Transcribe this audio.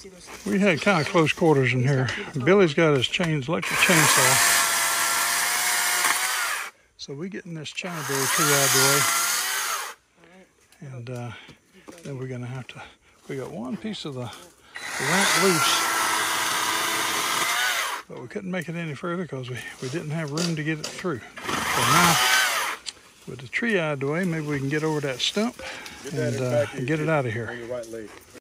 We had kind of close quarters in here. Billy's got his electric chainsaw. So we getting this Chinaberry tree out of the way. And then we're gonna have to, we got one piece of the ramp loose, but we couldn't make it any further because we didn't have room to get it through. So now, with the tree out of the way, maybe we can get over that stump and get it out of here.